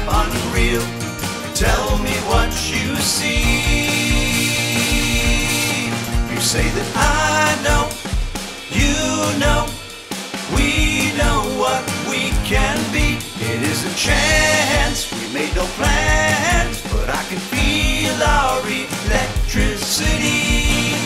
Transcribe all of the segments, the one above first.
unreal. Tell me what you see. You say that I know, you know, we know what we can be. It is a chance, we made no plans, but I can feel our electricity.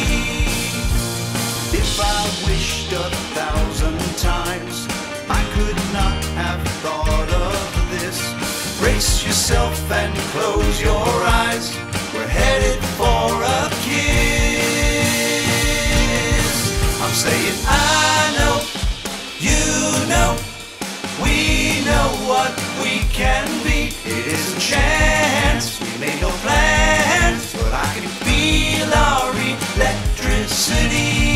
If I wished 1,000 times, I could not have thought of this. Brace yourself and close your eyes, we're headed for a kiss. I'm saying I know, you know, we know what we can be. It is a chance, we made no plans, but I can feel our electricity.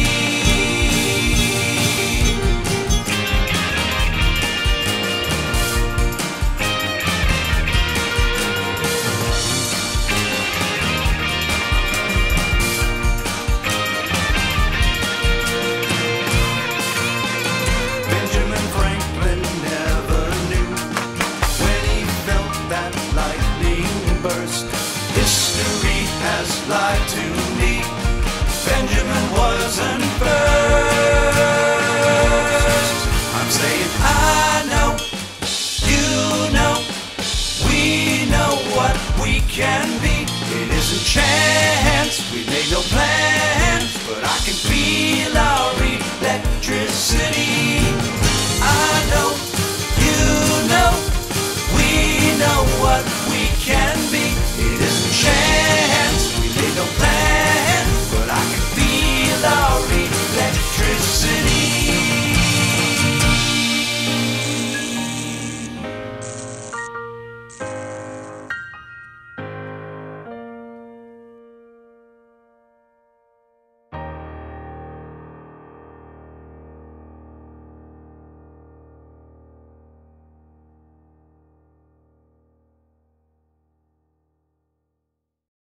Benjamin Franklin never knew when he felt that lightning burst. History has lied to me, Benjamin wasn't first. I'm saying I know, you know, we know what we can be. It is a chance.